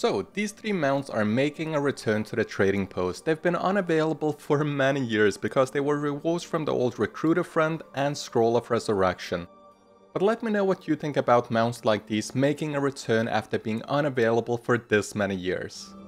So, these three mounts are making a return to the trading post. They've been unavailable for many years because they were rewards from the old Recruiter Friend and Scroll of Resurrection. But let me know what you think about mounts like these making a return after being unavailable for this many years.